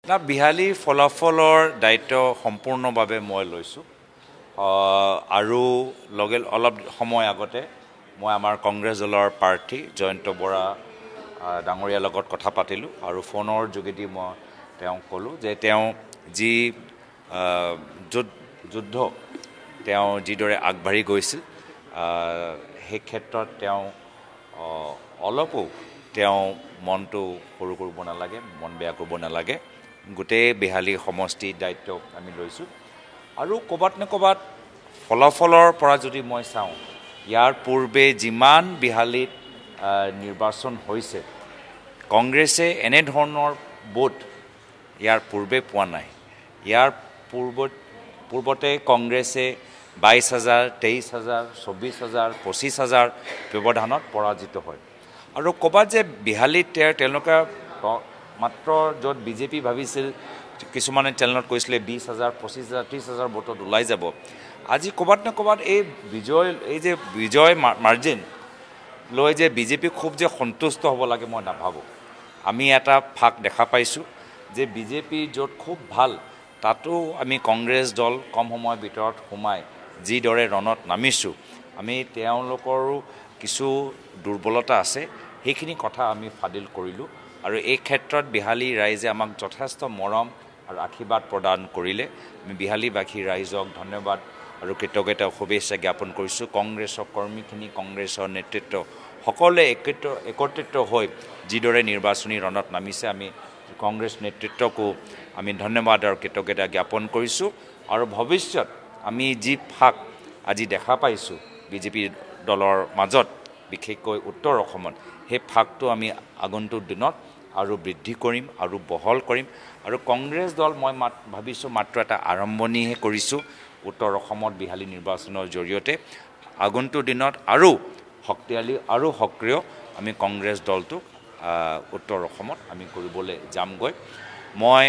না বিহালী ফলাফলৰ দায়িত্ব সম্পূৰ্ণভাৱে মই লৈছোঁ আৰু অলপ সময় আগতে মই আমাৰ কংগ্ৰেছ দলৰ প্ৰাৰ্থী জয়ন্ত বৰা ডাঙৰীয়াৰ লগত কথা পাতিলোঁ আৰু ফোনৰ যোগেদি মই তেওঁক ক'লোঁ যে তেওঁ যি যুদ্ধ তেওঁ যিদৰে আগবাঢ়ি গৈছিল সেই ক্ষেত্ৰত তেওঁ অলপো তেওঁ মনটো সৰু কৰিব নালাগে, মন বেয়া কৰিব নালাগে। গোটেই বিহালী সমষ্টিৰ দায়িত্ব আমি লৈছোঁ আৰু ক'ৰবাত নে ক'ৰবাত ফলাফলৰ পৰা যদি মই চাওঁ ইয়াৰ পূৰ্বে যিমান বিহালীত নিৰ্বাচন হৈছে কংগ্ৰেছে এনেধৰণৰ ভোট ইয়াৰ পূৰ্বে পোৱা নাই। ইয়াৰ পূৰ্বতে কংগ্ৰেছে 22,000, 23,000, 24,000, 25,000 ব্যৱধানত পৰাজিত হয় আৰু ক'ৰবাত যে বিহালীত তেওঁলোকে মাত্ৰ য'ত বিজেপি ভাবিছিল কিছুমানে চেনেলত কৈছিলে 20,000, 25,000, 30,000 ভোটত ওলাই যাব। আজি ক'ৰবাত নে ক'ৰবাত এই যে বিজয় মাৰ্জিন লৈ যে বিজেপি খুব যে সন্তুষ্ট হ'ব লাগে মই নাভাবোঁ। আমি এটা ফাক দেখা পাইছোঁ যে বিজেপি য'ত খুব ভাল তাতো আমি কংগ্ৰেছ দল কম সময়ৰ ভিতৰত সোমাই যিদৰে ৰণত নামিছোঁ আমি তেওঁলোকৰো কিছু দুৰ্বলতা আছে সেইখিনি কথা আমি ফাদিল কৰিলোঁ আৰু এই ক্ষেত্ৰত বিহালী ৰাইজে আমাক যথেষ্ট মৰম আৰু আশীৰ্বাদ প্ৰদান কৰিলে। আমি বিহালীবাসী ৰাইজক ধন্যবাদ আৰু কৃতজ্ঞতা শুভেচ্ছা জ্ঞাপন কৰিছোঁ। কংগ্ৰেছৰ কৰ্মীখিনি কংগ্ৰেছৰ নেতৃত্ব সকলোৱে একত্ৰিত হৈ যিদৰে নিৰ্বাচনী ৰণত নামিছে আমি কংগ্ৰেছ নেতৃত্বকো আমি ধন্যবাদ আৰু কৃতজ্ঞতা জ্ঞাপন কৰিছোঁ আৰু ভৱিষ্যত আমি যি ফাক আজি দেখা পাইছোঁ বিজেপি দলৰ মাজত বিশেষকৈ উত্তৰ অসমত সেই ফাকটো আমি আগন্তুক দিনত আৰু বৃদ্ধি কৰিম আৰু বহল কৰিম আৰু কংগ্ৰেছ দল মই ভাবিছোঁ মাত্ৰ এটা আৰম্ভণিহে কৰিছোঁ উত্তৰ অসমত বিহালী নিৰ্বাচনৰ জৰিয়তে। আগন্তুক দিনত আৰু শক্তিশালী আৰু সক্ৰিয় আমি কংগ্ৰেছ দলটোক উত্তৰ অসমত আমি কৰিবলৈ যামগৈ। মই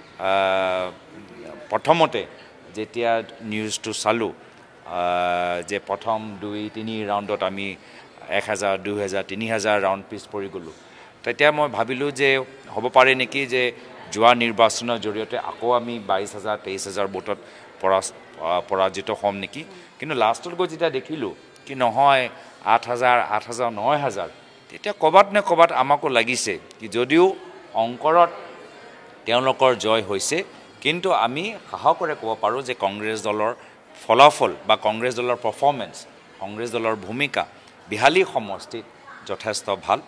প্ৰথমতে যেতিয়া নিউজটো চালোঁ যে প্ৰথম 2-3 ৰাউণ্ডত আমি 1,000, 2,000, 3,000 ৰাউণ্ড পিছ পৰি গ'লোঁ তেতিয়া মই ভাবিলোঁ যে হ'ব পাৰে নেকি যে যোৱা নিৰ্বাচনৰ জৰিয়তে আকৌ আমি 22,000, 23,000 ভোটত পৰাজিত হ'ম নেকি। কিন্তু লাষ্টত গৈ যেতিয়া দেখিলোঁ কি নহয় 8,000, 8,000, 9,000 তেতিয়া ক'ৰবাত নে ক'ৰবাত আমাকো লাগিছে কি যদিও অংকৰত তেওঁলোকৰ জয় হৈছে কিন্তু আমি সাহসেৰে ক'ব পাৰোঁ যে কংগ্ৰেছ দলৰ ফলাফল বা কংগ্ৰেছ দলৰ পাৰফৰ্মেঞ্চ কংগ্ৰেছ দলৰ ভূমিকা বিহালী সমষ্টিত যথেষ্ট ভাল।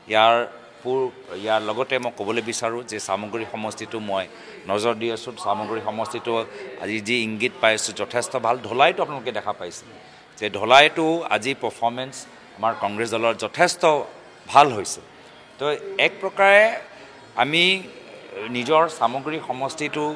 ইয়াৰ লগতে মই ক'বলৈ বিচাৰোঁ যে সামগ্ৰী সমষ্টিটো মই নজৰ দি আছোঁ। সামগ্ৰী সমষ্টিটো আজি যি ইংগিত পাইছোঁ যথেষ্ট ভাল। ঢলাইটো আপোনালোকে দেখা পাইছে যে ঢলাইটো আজি পাৰফৰ্মেঞ্চ আমাৰ কংগ্ৰেছ দলৰ যথেষ্ট ভাল হৈছে। তো এক প্ৰকাৰে আমি নিজৰ সামগ্ৰী সমষ্টিটো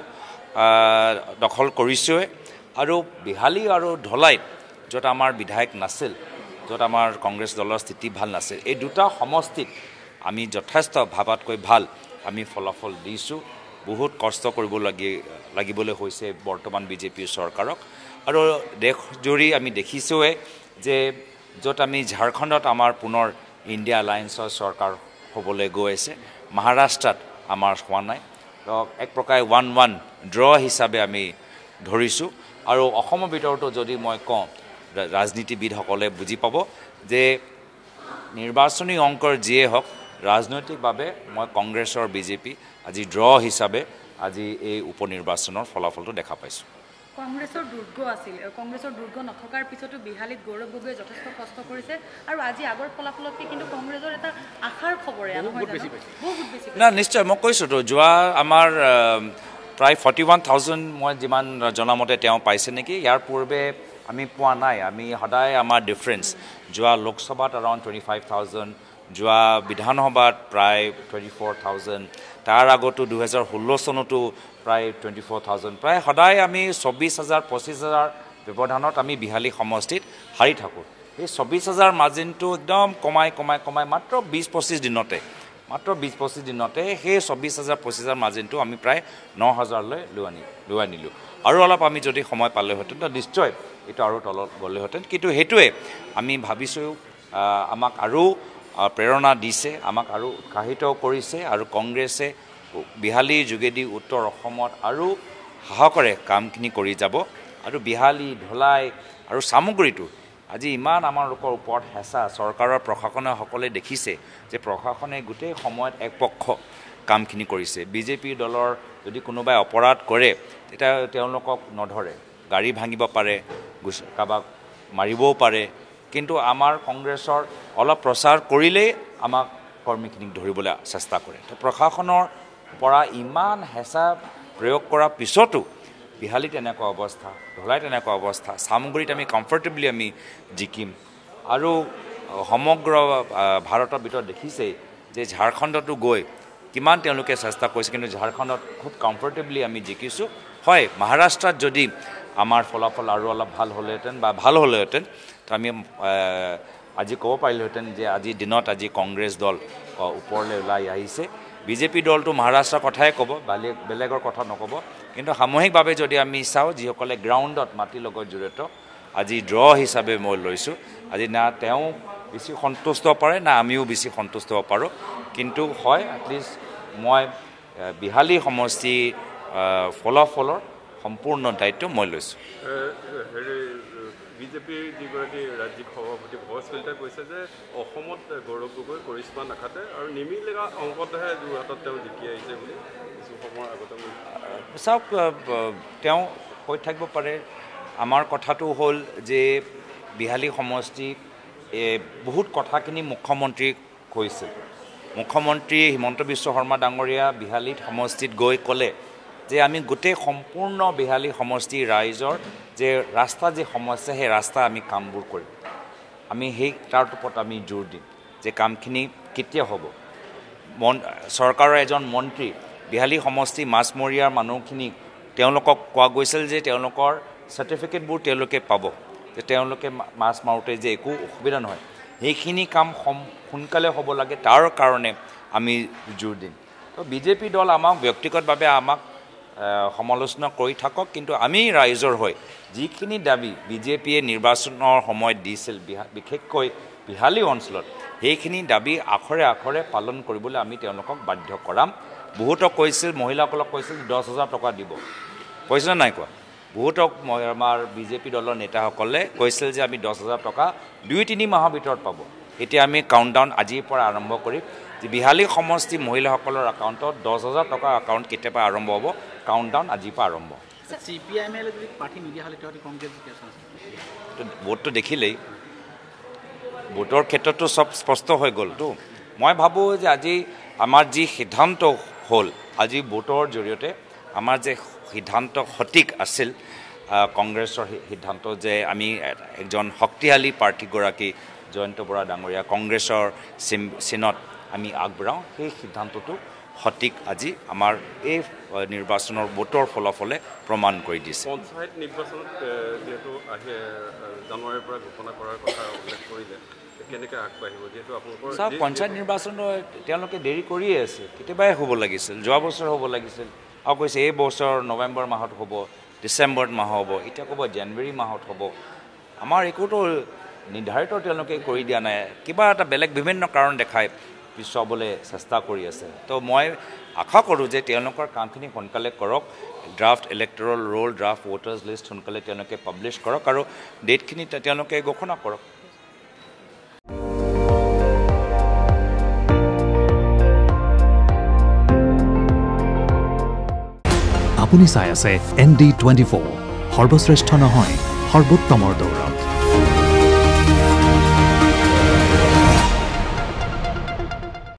দখল কৰিছোঁৱে আৰু বিহালী আৰু ঢলাইত য'ত আমাৰ বিধায়ক নাছিল য'ত আমাৰ কংগ্ৰেছ দলৰ স্থিতি ভাল নাছিল এই দুটা সমষ্টিত আমি যথেষ্ট ভাবাতকৈ ভাল আমি ফলাফল দিছোঁ। বহুত কষ্ট লাগিবলৈ হৈছে বৰ্তমান বিজেপি চৰকাৰক আৰু দেশজুৰি আমি দেখিছোঁৱে যে য'ত আমি ঝাৰখণ্ডত আমাৰ পুনৰ ইণ্ডিয়া এলায়েন্সৰ চৰকাৰ হ'বলৈ গৈ আছে, মহাৰাষ্ট্ৰত আমাৰ হোৱা নাই। এক প্ৰকাৰে 1-1 ড্ৰ হিচাপে আমি ধৰিছোঁ আৰু অসমৰ ভিতৰতো যদি মই কওঁ ৰাজনীতিবিদসকলে বুজি পাব যে নিৰ্বাচনী অংকৰ যিয়ে হওক ৰাজনৈতিকভাৱে মই কংগ্ৰেছৰ বিজেপি আজি ড্ৰ হিচাপে আজি এই উপ নিৰ্বাচনৰ ফলাফলটো দেখা পাইছোঁ। কংগ্ৰেছৰ দুৰ্গ আছিল, কংগ্ৰেছৰ দুৰ্গ নথকাৰ পিছতো বিহালীত গৌৰৱ গগৈয়ে যথেষ্ট কষ্ট কৰিছে আৰু আজি আগৰ ফলাফলতকৈ কিন্তু কংগ্ৰেছৰ এটা আশাৰ খবৰে বহুত বেছি না নিশ্চয় মই কৈছোঁতো যোৱা আমাৰ প্ৰায় 41,000 মই যিমান জনামতে তেওঁ পাইছে নেকি। ইয়াৰ পূৰ্বে আমি পোৱা নাই। আমি সদায় আমাৰ ডিফাৰেঞ্চ যোৱা লোকসভাত এৰাউণ্ড 25,000 যোৱা বিধানসভাত প্ৰায় 24,000 তাৰ আগতো 2016 চনতো প্ৰায় 24,000 প্ৰায় সদায় আমি 24,000, 25,000 ব্যৱধানত আমি বিহালী সমষ্টিত হাৰি থাকোঁ। এই 24,000 মাৰ্জিনটো একদম কমাই মাত্ৰ 20-25 দিনতে সেই 24,000, 25,000 মাৰ্জিনটো আমি প্ৰায় 9,000লৈ লৈ আনিলোঁ। আৰু অলপ আমি যদি সময় পালেহেঁতেন তো নিশ্চয় এইটো আৰু তলত গ'লেহেঁতেন। কিন্তু সেইটোৱে আমি ভাবিছোঁ আমাক আৰু প্ৰেৰণা দিছে, আমাক আৰু উৎসাহিত কৰিছে আৰু কংগ্ৰেছে বিহালীৰ যোগেদি উত্তৰ অসমত আৰু সাহসৰে কামখিনি কৰি যাব আৰু বিহালী ধলাই আৰু সামগ্ৰীটো আজি ইমান আমাৰ লোকৰ ওপৰত হেঁচা চৰকাৰৰ প্ৰশাসনে সকলে দেখিছে যে প্ৰশাসনে গোটেই সময়ত একপক্ষ কামখিনি কৰিছে বিজেপি দলৰ যদি কোনোবাই অপৰাধ কৰে তেতিয়া তেওঁলোকক নধৰে গাড়ী ভাঙিব পাৰে কাবাক মাৰিবও পাৰে কিন্তু আমাৰ কংগ্ৰেছৰ অলপ প্ৰচাৰ কৰিলেই আমাক কৰ্মীখিনিক ধৰিবলৈ চেষ্টা কৰে তো প্ৰশাসনৰ পৰা ইমান হেঁচা প্ৰয়োগ কৰাৰ পিছতো বিহালীত এনেকুৱা অৱস্থা ধলাইত এনেকুৱা অৱস্থা সামগ্ৰীত আমি কমফৰ্টেবলি আমি জিকিম আৰু সমগ্ৰ ভাৰতৰ ভিতৰত দেখিছে যে ঝাৰখণ্ডতো গৈ কিমান তেওঁলোকে চেষ্টা কৰিছে কিন্তু ঝাৰখণ্ডত খুব কমফৰ্টেবলি আমি জিকিছোঁ হয় মহাৰাষ্ট্ৰত যদি আমাৰ ফলাফল আৰু অলপ ভাল হ'লেহেঁতেন তো আমি আজি ক'ব পাৰিলোহেঁতেন যে আজিৰ দিনত আজি কংগ্ৰেছ দল ওপৰলৈ ওলাই আহিছে বিজেপি দলটো মহাৰাষ্ট্ৰৰ কথাই ক'ব বেলেগৰ কথা নক'ব কিন্তু সামূহিকভাৱে যদি আমি চাওঁ যিসকলে গ্ৰাউণ্ডত মাটিৰ লগত জড়িত আজি ড্ৰ হিচাপে মই লৈছোঁ আজি না তেওঁ বেছি সন্তুষ্ট পাৰে না আমিও বেছি সন্তুষ্ট হ'ব পাৰোঁ কিন্তু হয় এটলিষ্ট মই বিহালী সমষ্টি ফলাফলৰ সম্পূৰ্ণ দায়িত্ব মই লৈছোঁ বিজেপিৰ যিগৰাকী ৰাজ্যিক সভাপতি ভৱেশ কলিতাই কৈছে যে অসমত গৌৰৱ গগৈ কৰিশ্মা নাখাতে আৰু নিমিলেগা অংকতহে যোৰহাটত তেওঁ জিকি আহিছে বুলি কিছু সময়ৰ আগতে চাওক তেওঁ কৈ থাকিব পাৰে আমাৰ কথাটো হ'ল যে বিহালী সমষ্টি বহুত কথাখিনি মুখ্যমন্ত্ৰীক কৈছিল মুখ্যমন্ত্ৰী হিমন্ত বিশ্ব শৰ্মা ডাঙৰীয়া বিহালীত সমষ্টিত গৈ ক'লে যে আমি গোটেই সম্পূৰ্ণ বিহালী সমষ্টিৰ ৰাইজৰ যে ৰাস্তা যে সমস্যা সেই ৰাস্তা আমি কামবোৰ কৰিম আমি সেই তাৰ ওপৰত আমি জোৰ দিম যে কামখিনি কেতিয়া হ'ব চৰকাৰৰ এজন মন্ত্ৰী বিহালী সমষ্টি মাছমৰীয়াৰ মানুহখিনিক তেওঁলোকক কোৱা গৈছিল যে তেওঁলোকৰ চাৰ্টিফিকেটবোৰ তেওঁলোকে পাব যে তেওঁলোকে মাছ মাৰোঁতে যে একো অসুবিধা নহয় সেইখিনি কাম সোনকালে হ'ব লাগে তাৰ কাৰণে আমি জোৰ দিম তো বিজেপি দল আমাক ব্যক্তিগতভাৱে আমাক সমালোচনা কৰি থাকক কিন্তু আমি ৰাইজৰ হৈ যিখিনি দাবী বিজেপিয়ে নিৰ্বাচনৰ সময়ত দিছিল বিশেষকৈ বিহালী অঞ্চলত সেইখিনি দাবী আখৰে আখৰে পালন কৰিবলৈ আমি তেওঁলোকক বাধ্য কৰাম বহুতক কৈছিল মহিলাসকলক কৈছিল 10,000 টকা দিব কৈছে নাই কোৱা বহুতক আমাৰ বিজেপি দলৰ নেতাসকলে কৈছিল যে আমি 10,000 টকা 2-3 মাহৰ ভিতৰত পাব এতিয়া আমি কাউণ্টডাউন আজিৰ পৰা আৰম্ভ কৰিম যে বিহালী সমষ্টি মহিলাসকলৰ একাউণ্টত 10,000 টকা একাউণ্ট কেতিয়াবা আৰম্ভ হ'ব কাউণ্টডাউন আজিৰ পৰা আৰম্ভ ভোটটো দেখিলেই ভোটৰ ক্ষেত্ৰতো চব স্পষ্ট হৈ গ'লতো মই ভাবোঁ যে আজি আমাৰ যি সিদ্ধান্ত হ'ল আজি ভোটৰ জৰিয়তে আমাৰ যে সিদ্ধান্ত সঠিক আছিল কংগ্ৰেছৰ সিদ্ধান্ত যে আমি একজন শক্তিশালী প্ৰাৰ্থীগৰাকী জয়ন্ত বৰা ডাঙৰীয়া কংগ্ৰেছৰ চিনত আমি আগবঢ়াওঁ সেই সিদ্ধান্তটো সঠিক আজি আমাৰ এই নিৰ্বাচনৰ ভোটৰ ফলাফলে প্ৰমাণ কৰি দিছে পঞ্চায়ত নিৰ্বাচনত যেহেতু আহে জানুৱাৰীৰ পৰা ঘোষণা কৰাৰ কথা উল্লেখ কৰিলে কেনেকৈ আগবাঢ়িব যিহেতু আপোনালোকৰ চাওক পঞ্চায়ত নিৰ্বাচনত তেওঁলোকে দেৰি কৰিয়ে আছে কেতিয়াবাই হ'ব লাগিছিল যোৱা বছৰ হ'ব লাগিছিল আৰু কৈছে এই বছৰ নৱেম্বৰ মাহত হ'ব ডিচেম্বৰত মাহ হ'ব এতিয়া ক'ব জানুৱাৰী মাহত হ'ব আমাৰ একোতো নিৰ্ধাৰিত তেওঁলোকে কৰি দিয়া নাই কিবা এটা বেলেগ বিভিন্ন কাৰণ দেখায় পিছুৱাবলৈ চেষ্টা কৰি আছে তো মই আশা কৰোঁ যে তেওঁলোকৰ কামখিনি সোনকালে কৰক draft electoral roll draft voters list সোনকালে তেওঁলোকে পাব্লিছ কৰক আৰু ডেটখিনি তেওঁলোকে ঘোষণা কৰক আপুনি চাই আছে ND24 সৰ্বশ্ৰেষ্ঠ নহয় সৰ্বোত্তমৰ দৌৰ